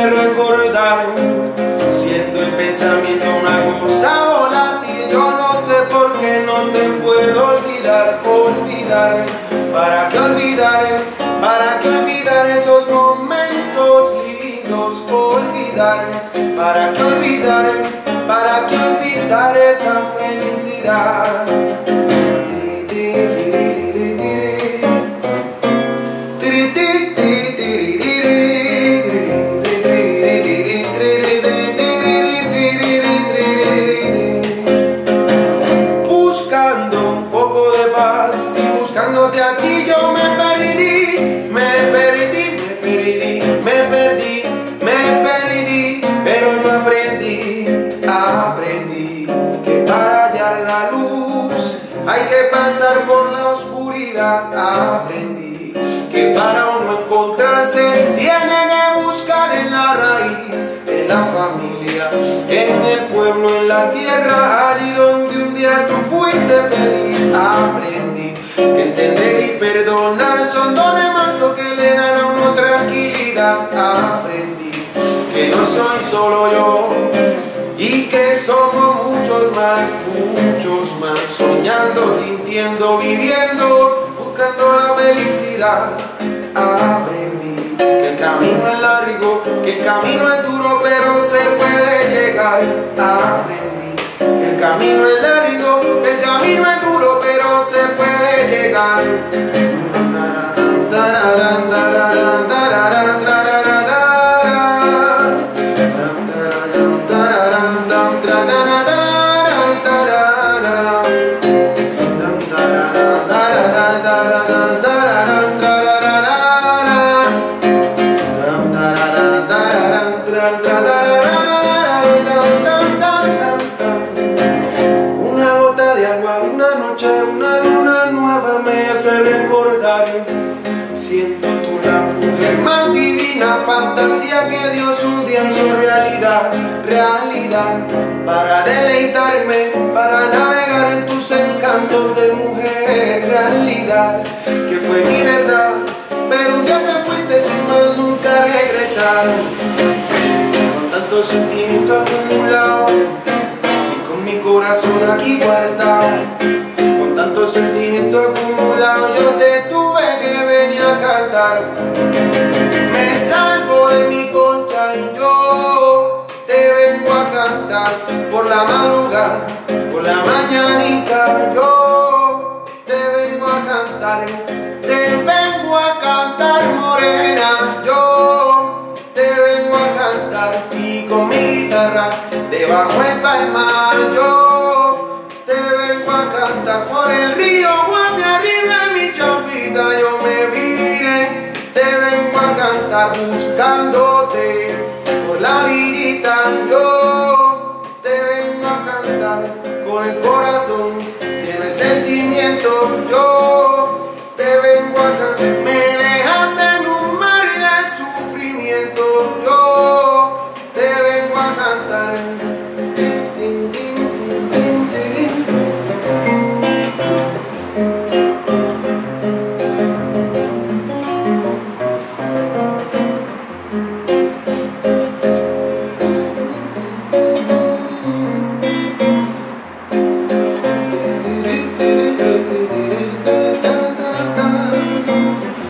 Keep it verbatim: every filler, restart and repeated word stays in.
hace recordar, siendo el pensamiento una cosa volátil. Yo no sé por qué no te puedo olvidar, olvidar. ¿Para qué olvidar? ¿Para qué olvidar esos momentos lindos? Olvidar. ¿Para qué olvidar? ¿Para qué olvidar esa felicidad? Buscando un poco de paz y buscándote a ti yo me perdí, me perdí, me perdí, me perdí, me perdí, pero no aprendí, aprendí que para hallar la luz hay que pasar por la oscuridad. Aprendí que para uno encontrarse tiene que buscar en la raíz, en la familia, en el pueblo, en la tierra, allí donde un día tú fuiste feliz. Aprendí que entender y perdonar son dos remansos que le dan a uno tranquilidad. Aprendí que no soy solo yo y que somos muchos más, muchos más, soñando, sintiendo, viviendo, buscando la felicidad. Aprendí que el camino es largo, que el camino es duro, pero se puede llegar. Aprendí que el camino es largo, que el camino es duro, pero se puede llegar. Una gota de agua, una noche, una luna nueva me hace recordar, siendo tú la mujer más divina, fantasía que Dios un día hizo realidad, realidad, para deleitarme, para navegar en tus encantos de mujer, realidad, que fue mi verdad, pero un día te fuiste sin más nunca regresar, con tanto sentimiento acumulado y con mi corazón aquí guardado, con tanto sentimiento acumulado yo te tuve que venir a cantar. Me salgo de mi concha y yo te vengo a cantar por la madrugada, por la mañanita yo te vengo a cantar, te vengo a cantar morena, yo te vengo a cantar y con mi guitarra debajo el palmar yo te vengo a cantar por el río Guapi arriba de mi champita yo me vine, te vengo a cantar.